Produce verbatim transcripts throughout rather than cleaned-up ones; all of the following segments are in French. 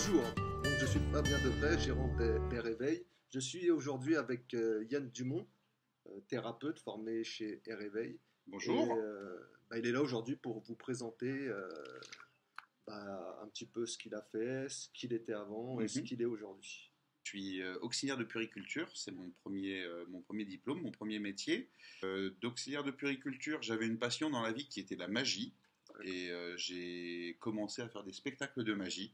Bonjour, donc je suis Fabien Devray, gérant des, des Réveils. Je suis aujourd'hui avec euh, Yann Dumont, euh, thérapeute formé chez Les Réveils. Et Bonjour. euh, bah, il est là aujourd'hui pour vous présenter euh, bah, un petit peu ce qu'il a fait, ce qu'il était avant et ce Mhm. qu'il est aujourd'hui. Je suis euh, auxiliaire de puériculture, c'est mon premier, euh, mon premier diplôme, mon premier métier. Euh, d'auxiliaire de puériculture, j'avais une passion dans la vie qui était la magie. Et euh, j'ai commencé à faire des spectacles de magie.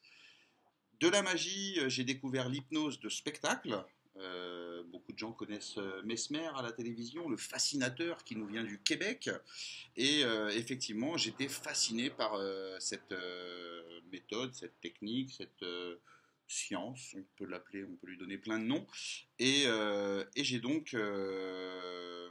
De la magie, euh, j'ai découvert l'hypnose de spectacle. Euh, beaucoup de gens connaissent euh, Mesmer à la télévision, le fascinateur qui nous vient du Québec. Et euh, effectivement, j'étais fasciné par euh, cette euh, méthode, cette technique, cette euh, science, on peut l'appeler, on peut lui donner plein de noms. Et, euh, et j'ai donc, euh,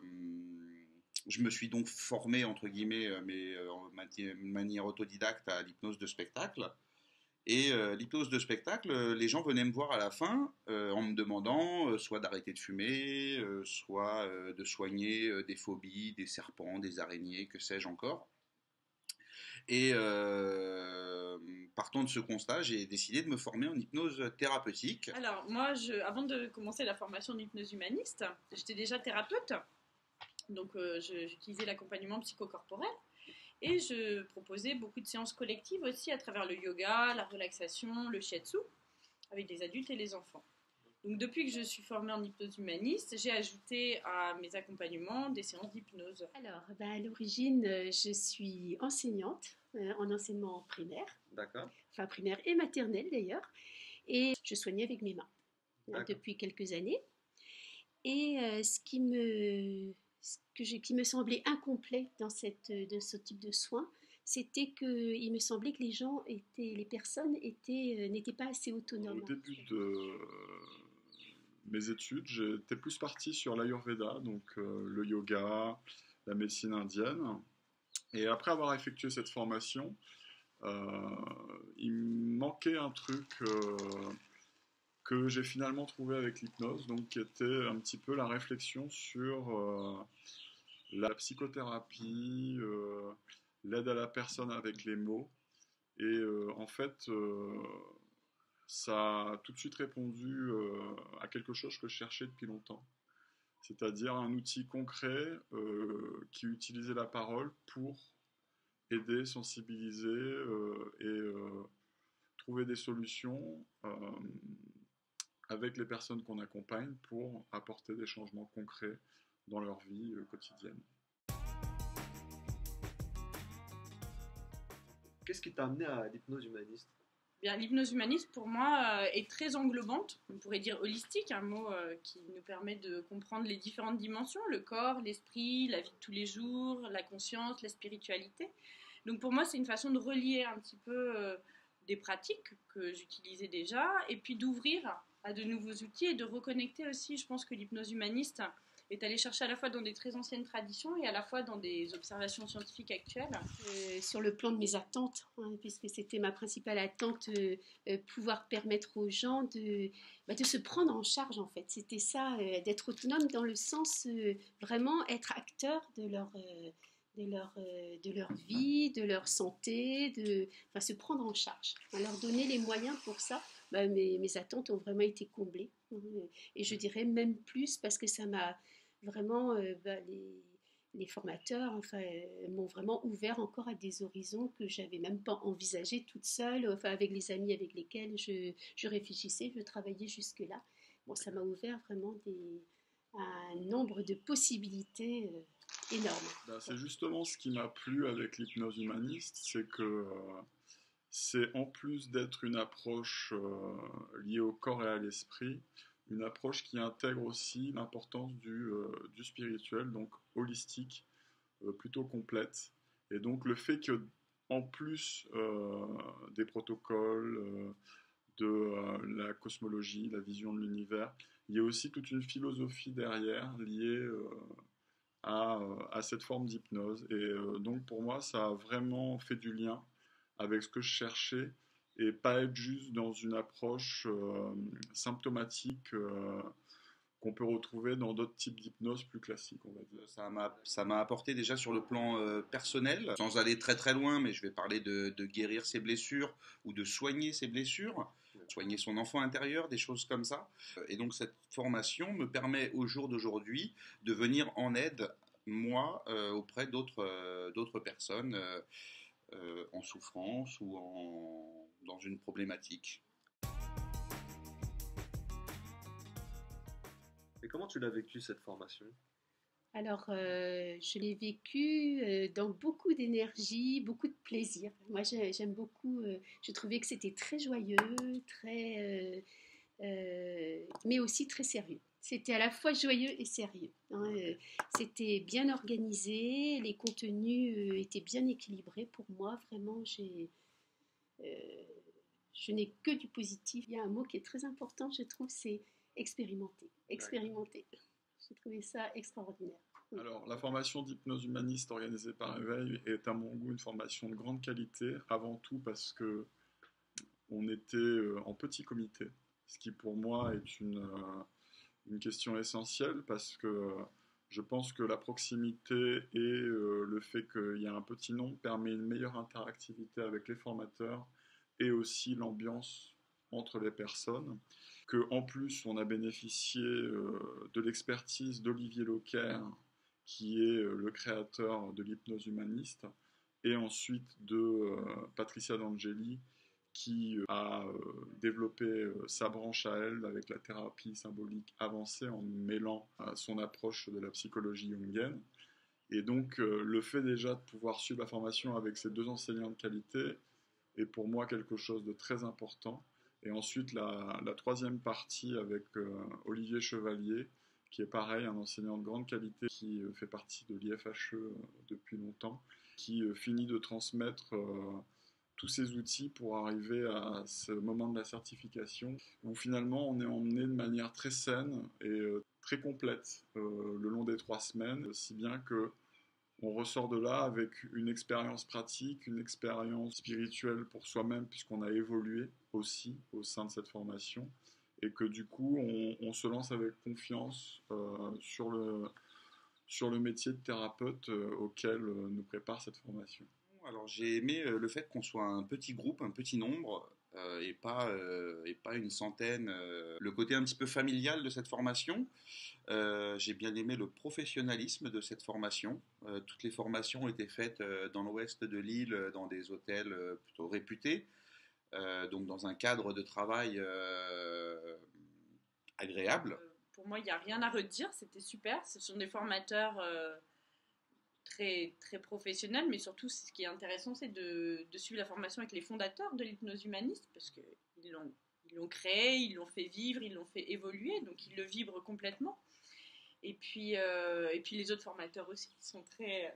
je me suis donc formé, entre guillemets, euh, mais euh, en mati- manière autodidacte à l'hypnose de spectacle. Et euh, l'hypnose de spectacle, euh, les gens venaient me voir à la fin euh, en me demandant euh, soit d'arrêter de fumer, euh, soit euh, de soigner euh, des phobies, des serpents, des araignées, que sais-je encore. Et euh, partant de ce constat, j'ai décidé de me former en hypnose thérapeutique. Alors, moi, je, avant de commencer la formation d'hypnose humaniste, j'étais déjà thérapeute. Donc, euh, je- j'utilisais l'accompagnement psychocorporel. Et je proposais beaucoup de séances collectives aussi à travers le yoga, la relaxation, le shiatsu, avec les adultes et les enfants. Donc, depuis que je suis formée en hypnose humaniste, j'ai ajouté à mes accompagnements des séances d'hypnose. Alors, bah, à l'origine, euh, je suis enseignante euh, en enseignement primaire, D'accord. enfin primaire et maternelle d'ailleurs, et je soignais avec mes mains hein, D'accord. depuis quelques années. Et euh, ce qui me, ce que je- qui me semblait incomplet dans, cette, dans ce type de soins, c'était qu'il me semblait que les gens étaient, les personnes étaient, euh, n'étaient pas assez autonomes. Au début de mes études, j'étais plus parti sur l'Ayurveda, donc euh, le yoga, la médecine indienne. Et après avoir effectué cette formation, euh, il me manquait un truc euh, que j'ai finalement trouvé avec l'hypnose, donc qui était un petit peu la réflexion sur euh, la psychothérapie, euh, l'aide à la personne avec les mots. Et euh, en fait, euh, ça a tout de suite répondu euh, à quelque chose que je cherchais depuis longtemps. C'est-à-dire un outil concret euh, qui utilisait la parole pour aider, sensibiliser euh, et euh, trouver des solutions euh, avec les personnes qu'on accompagne pour apporter des changements concrets dans leur vie euh, quotidienne. Qu'est-ce qui t'a amené à l'hypnose humaniste? Bien, l'hypnose humaniste, pour moi, euh, est très englobante. On pourrait dire holistique, un mot euh, qui nous permet de comprendre les différentes dimensions, le corps, l'esprit, la vie de tous les jours, la conscience, la spiritualité. Donc pour moi, c'est une façon de relier un petit peu euh, des pratiques que j'utilisais déjà, et puis d'ouvrir à de nouveaux outils et de reconnecter aussi. Je pense que l'hypnose humaniste est allée chercher à la fois dans des très anciennes traditions et à la fois dans des observations scientifiques actuelles. Euh, sur le plan de mes attentes, hein, puisque c'était ma principale attente, euh, euh, pouvoir permettre aux gens de, bah, de se prendre en charge en fait. C'était ça, euh, d'être autonome dans le sens euh, vraiment être acteur de leur, euh, de, leur, euh, de leur vie, de leur santé, de enfin, se prendre en charge. À leur donner les moyens pour ça, bah, mes, mes attentes ont vraiment été comblées. Hein, et je dirais même plus parce que ça m'a vraiment, euh, bah, les les formateurs enfin, euh, m'ont vraiment ouvert encore à des horizons que j'avais même pas envisagés toute seule, enfin avec les amis avec lesquels je, je réfléchissais, je travaillais jusque-là. Bon, ça m'a ouvert vraiment des, un nombre de possibilités euh, énormes. Ben, c'est justement ce qui m'a plu avec l'hypnose humaniste, c'est que euh, c'est en plus d'être une approche euh, liée au corps et à l'esprit, une approche qui intègre aussi l'importance du, euh, du spirituel, donc holistique, euh, plutôt complète. Et donc le fait que, en plus euh, des protocoles, euh, de euh, la cosmologie, la vision de l'univers, il y a aussi toute une philosophie derrière liée euh, à, euh, à cette forme d'hypnose. Et euh, donc pour moi, ça a vraiment fait du lien avec ce que je cherchais et pas être juste dans une approche euh, symptomatique euh, qu'on peut retrouver dans d'autres types d'hypnose plus classiques, on va dire. Ça m'a, ça m'a apporté déjà sur le plan euh, personnel, sans aller très très loin, mais je vais parler de, de guérir ses blessures ou de soigner ses blessures, soigner son enfant intérieur, des choses comme ça. Et donc cette formation me permet au jour d'aujourd'hui de venir en aide, moi, euh, auprès d'autres, euh, d'autres personnes euh, euh, en souffrance ou en, dans une problématique. Et comment tu l'as vécu cette formation? Alors, euh, je l'ai vécu euh, dans beaucoup d'énergie, beaucoup de plaisir. Moi, j'ai- j'aime beaucoup. Euh, je trouvais que c'était très joyeux, très, euh, euh, mais aussi très sérieux. C'était à la fois joyeux et sérieux, hein. Euh, C'était bien organisé, les contenus euh, étaient bien équilibrés. Pour moi, vraiment, j'ai, euh, je n'ai que du positif. Il y a un mot qui est très important, je trouve, c'est expérimenter. Expérimenter. J'ai trouvé ça extraordinaire. Alors, la formation d'hypnose humaniste organisée par Éveil est à mon goût une formation de grande qualité, avant tout parce que on était euh, en petit comité, ce qui pour moi est une, euh, une question essentielle parce que euh, je pense que la proximité et euh, le fait qu'il y a un petit nombre permet une meilleure interactivité avec les formateurs et aussi l'ambiance entre les personnes. Que, en plus, on a bénéficié euh, de l'expertise d'Olivier Loquer, qui est euh, le créateur de l'hypnose humaniste, et ensuite de euh, Patricia D'Angeli, qui euh, a euh, développé euh, sa branche à elle avec la thérapie symbolique avancée en mêlant euh, son approche de la psychologie jungienne. Et donc, euh, le fait déjà de pouvoir suivre la formation avec ces deux enseignants de qualité est pour moi quelque chose de très important. Et ensuite, la, la troisième partie avec euh, Olivier Chevalier, qui est pareil, un enseignant de grande qualité qui euh, fait partie de l'I F H E euh, depuis longtemps, qui euh, finit de transmettre euh, tous ces outils pour arriver à ce moment de la certification, où finalement on est emmené de manière très saine et euh, très complète euh, le long des trois semaines, si bien que on ressort de là avec une expérience pratique, une expérience spirituelle pour soi-même, puisqu'on a évolué aussi au sein de cette formation, et que du coup, on, on se lance avec confiance euh, sur, le, sur le métier de thérapeute euh, auquel euh, nous prépare cette formation. Alors j'ai aimé euh, le fait qu'on soit un petit groupe, un petit nombre, euh, et, pas, euh, et pas une centaine. Euh, le côté un petit peu familial de cette formation. Euh, j'ai bien aimé le professionnalisme de cette formation. Euh, toutes les formations ont été faites euh, dans l'ouest de l'île, dans des hôtels euh, plutôt réputés, euh, donc dans un cadre de travail euh, agréable. Euh, pour moi, il n'y a rien à redire, c'était super. Ce sont des formateurs euh, très, très professionnels, mais surtout, ce qui est intéressant, c'est de, de suivre la formation avec les fondateurs de l'hypnose humaniste, parce qu'ils l'ont, ils l'ont créé, ils l'ont fait vivre, ils l'ont fait évoluer, donc ils le vibrent complètement. Et puis, euh, et puis les autres formateurs aussi qui sont très,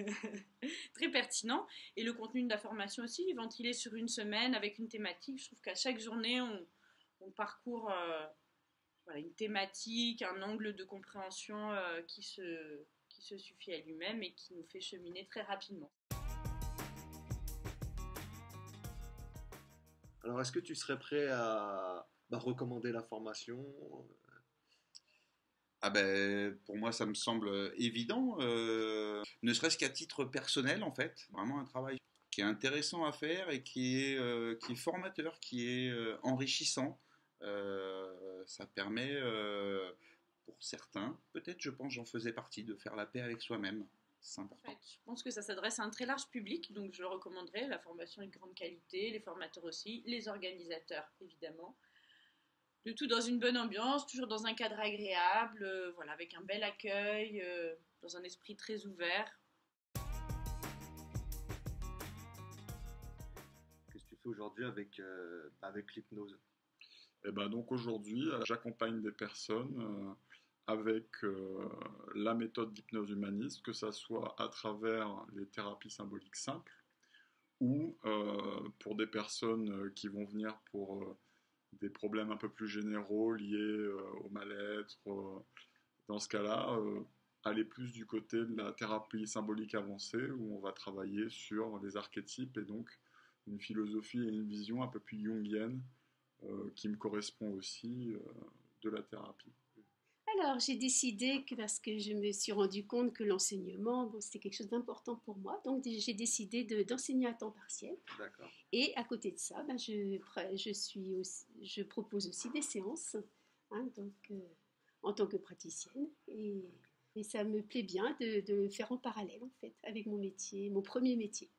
très pertinents. Et le contenu de la formation aussi, ventilé sur une semaine avec une thématique. Je trouve qu'à chaque journée, on, on parcourt euh, voilà, une thématique, un angle de compréhension euh, qui, se, qui se suffit à lui-même et qui nous fait cheminer très rapidement. Alors, est-ce que tu serais prêt à bah, recommander la formation? Ah ben, pour moi, ça me semble évident, euh, ne serait-ce qu'à titre personnel, en fait. Vraiment un travail qui est intéressant à faire et qui est, euh, qui est formateur, qui est euh, enrichissant. Euh, ça permet, euh, pour certains, peut-être, je pense, j'en faisais partie, de faire la paix avec soi-même. C'est important. En fait, je pense que ça s'adresse à un très large public, donc je le recommanderais. La formation est de grande qualité, les formateurs aussi, les organisateurs, évidemment. Le tout dans une bonne ambiance, toujours dans un cadre agréable, euh, voilà, avec un bel accueil, euh, dans un esprit très ouvert. Qu'est-ce que tu fais aujourd'hui avec, euh, avec l'hypnose? Et ben donc aujourd'hui, j'accompagne des personnes euh, avec euh, la méthode d'hypnose humaniste, que ça soit à travers les thérapies symboliques simples ou euh, pour des personnes qui vont venir pour euh, des problèmes un peu plus généraux liés euh, au mal-être. Euh, dans ce cas-là, euh, aller plus du côté de la thérapie symbolique avancée où on va travailler sur les archétypes et donc une philosophie et une vision un peu plus jungienne euh, qui me correspond aussi euh, de la thérapie. Alors, j'ai décidé que parce que je me suis rendu compte que l'enseignement, bon, c'était quelque chose d'important pour moi, donc j'ai décidé de- d'enseigner à temps partiel. D'accord. Et à côté de ça, ben, je, je, suis aussi, je propose aussi des séances, hein, donc, euh, en tant que praticienne. Et, et ça me plaît bien de, de le faire en parallèle, en fait, avec mon métier, mon premier métier.